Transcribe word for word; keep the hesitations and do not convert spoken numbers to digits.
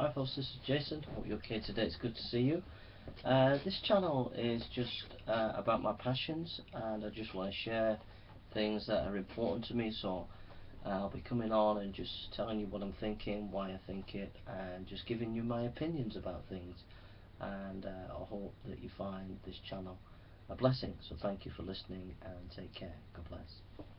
Hi folks, this is Jason. Hope you're okay today. It's good to see you. Uh, this channel is just uh, about my passions, and I just want to share things that are important to me. So uh, I'll be coming on and just telling you what I'm thinking, why I think it, and just giving you my opinions about things. And uh, I hope that you find this channel a blessing. So thank you for listening and take care. God bless.